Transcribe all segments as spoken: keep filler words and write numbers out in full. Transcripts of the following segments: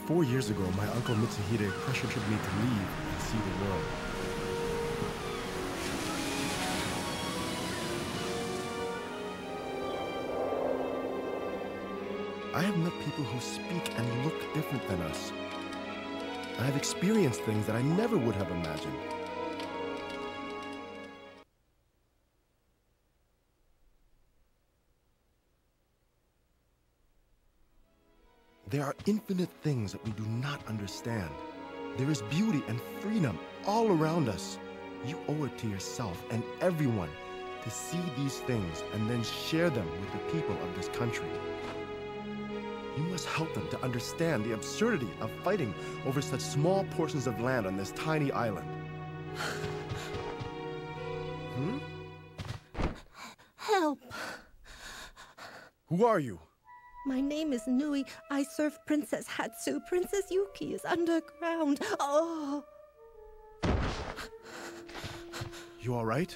Four years ago, my uncle Mitsuhide pressured me to leave and see the world. I have met people who speak and look different than us. I have experienced things that I never would have imagined. There are infinite things that we do not understand. There is beauty and freedom all around us. You owe it to yourself and everyone to see these things and then share them with the people of this country. You must help them to understand the absurdity of fighting over such small portions of land on this tiny island. Hmm? Help! Who are you? My name is Nui. I serve Princess Hatsu. Princess Yuki is underground. Oh! You all right?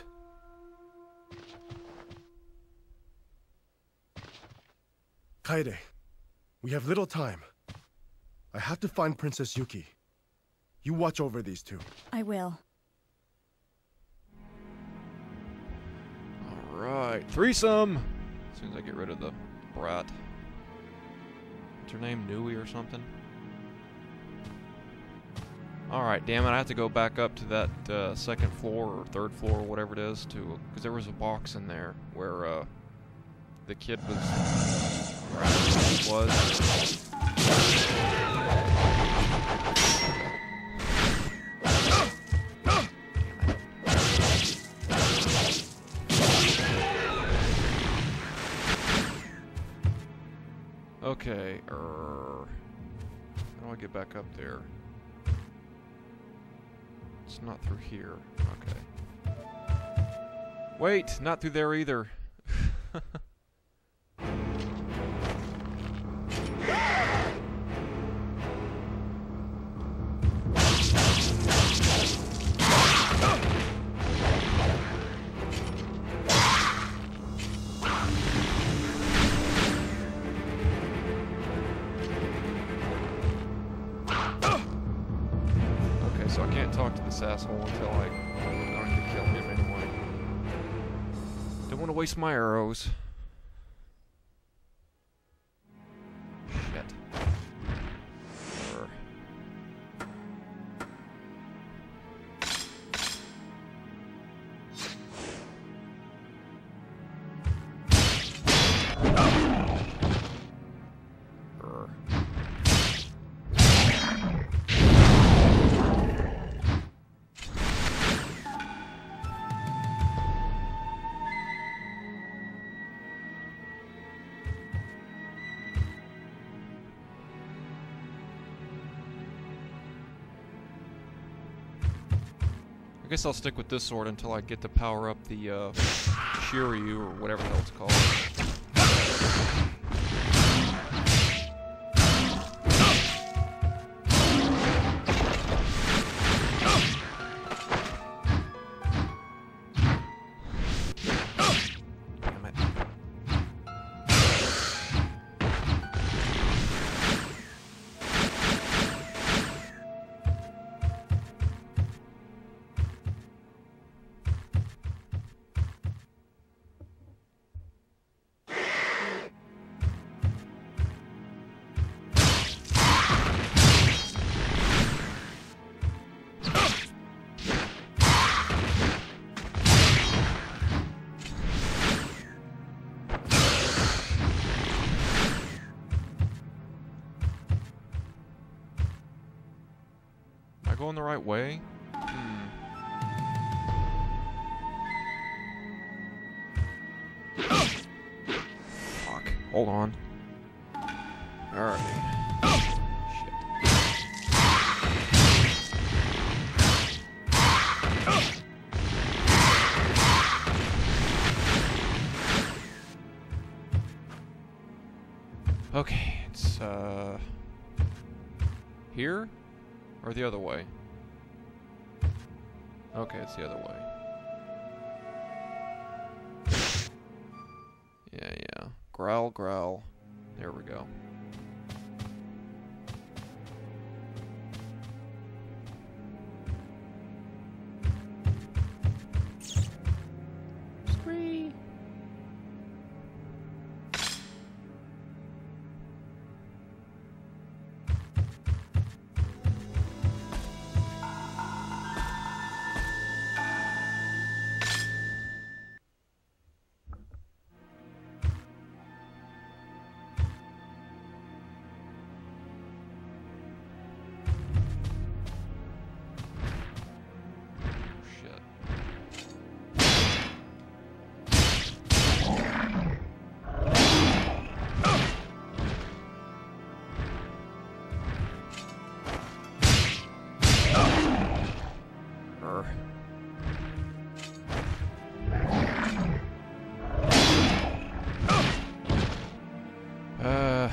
Kaede, we have little time. I have to find Princess Yuki. You watch over these two. I will. Alright, threesome! As soon as I get rid of the brat. What's her name? Nui or something? Alright, damn it, I have to go back up to that uh, second floor or third floor or whatever it is to... Because there was a box in there where uh, the kid was... was... Okay, er... how do I get back up there? It's not through here. Okay. Wait, not through there either. So I can't talk to this asshole until I, I'm going to kill him anyway. Don't want to waste my arrows. Shit. Err. Err. I guess I'll stick with this sword until I get to power up the uh, Shiryu or whatever the hell it's called. Going the right way? Hmm. Fuck. Hold on. Alright. Shit. Okay, it's uh here? Or the other way? Okay, it's the other way. Yeah, yeah. Growl, growl. There we go. door. Uh...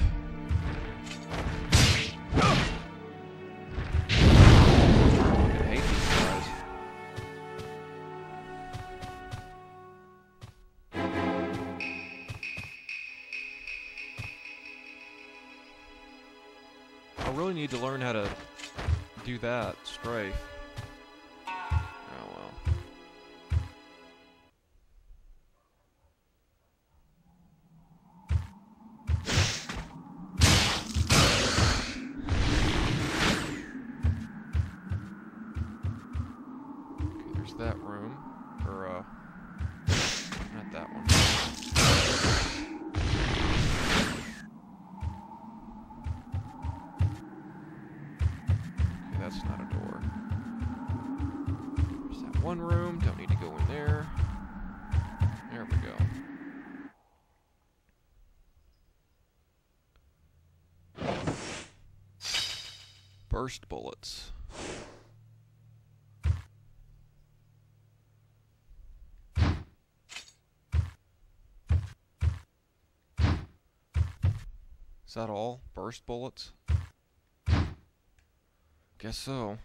I hate these guys. I really need to learn how to do that, strafe. Oh well. Okay, there's that room. Or, uh, not that one. That's not a door. There's that one room. Don't need to go in there. There we go. Burst bullets. Is that all? Burst bullets? Guess so.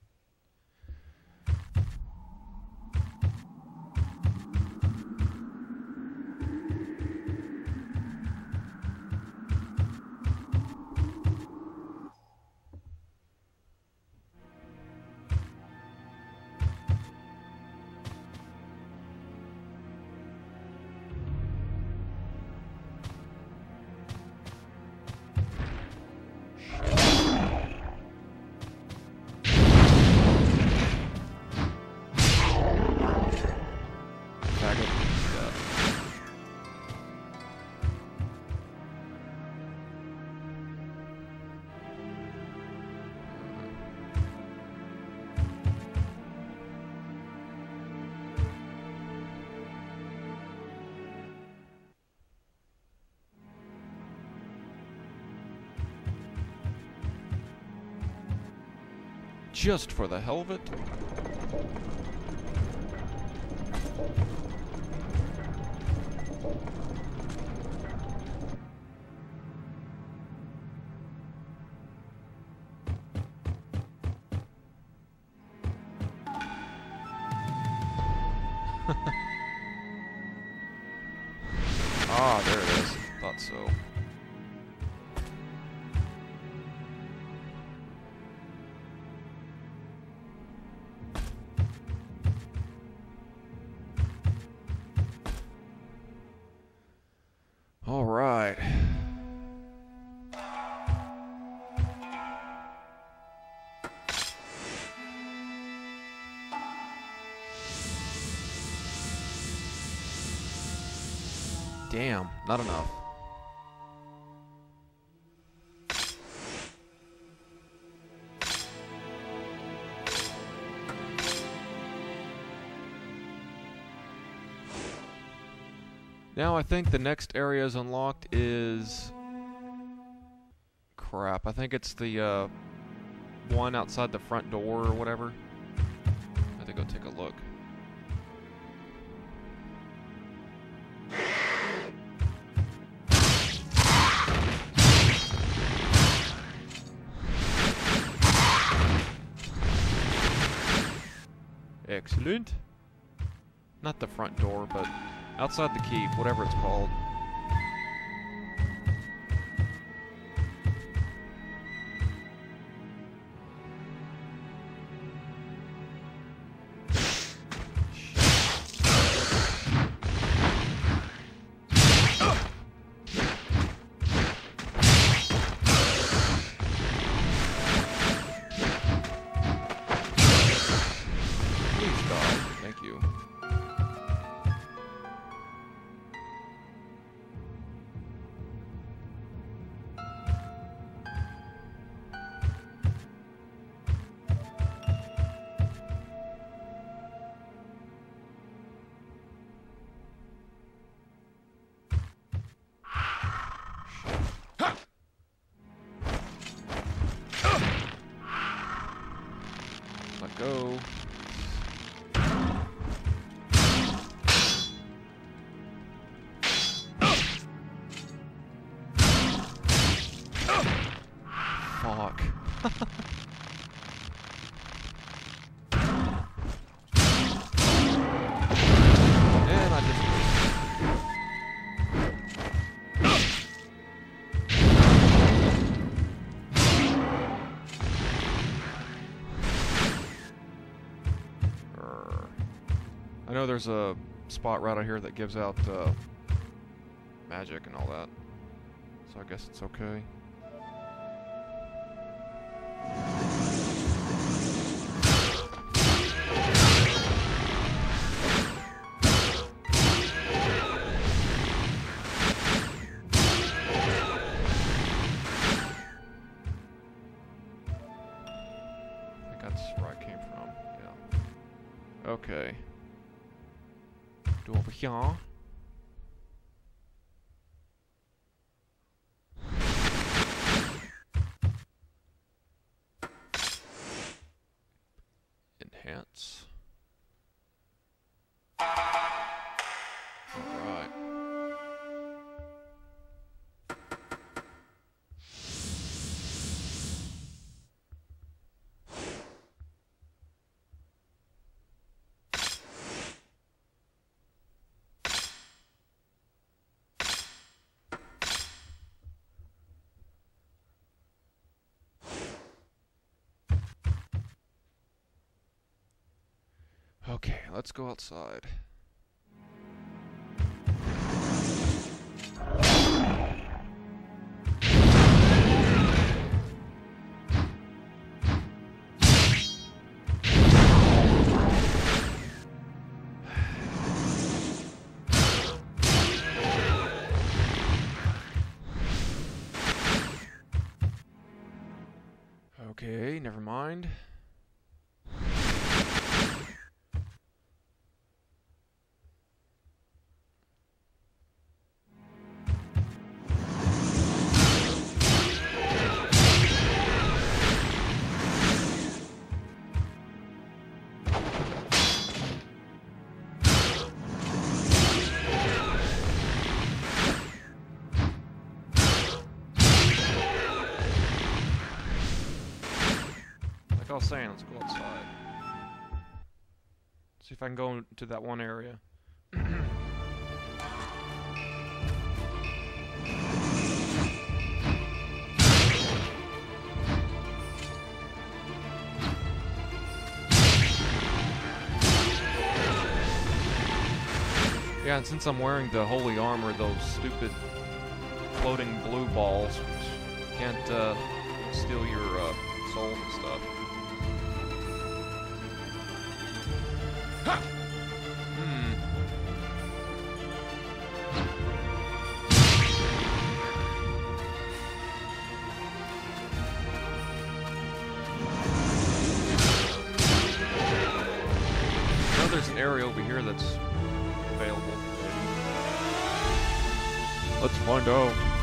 Just for the hell of it. Ah, there it is. Thought so. All right. Damn, not enough. Now I think the next area is unlocked is... Crap, I think it's the uh, one outside the front door or whatever. I have to go take a look. Excellent. Not the front door, but outside the keep, whatever it's called. Thank you. Let go. fuck. And I just... I know there's a spot right out here that gives out uh, magic and all that, so I guess it's okay. I think that's where I came from, yeah. Okay. Do over here. Enhance. Alright. Okay, let's go outside. Okay, never mind. Like I was saying, let's go outside. See if I can go into that one area. Yeah, and since I'm wearing the holy armor, those stupid floating blue balls can't uh, steal your uh, soul and stuff. Hmm. I know there's an area over here that's available. Let's find out.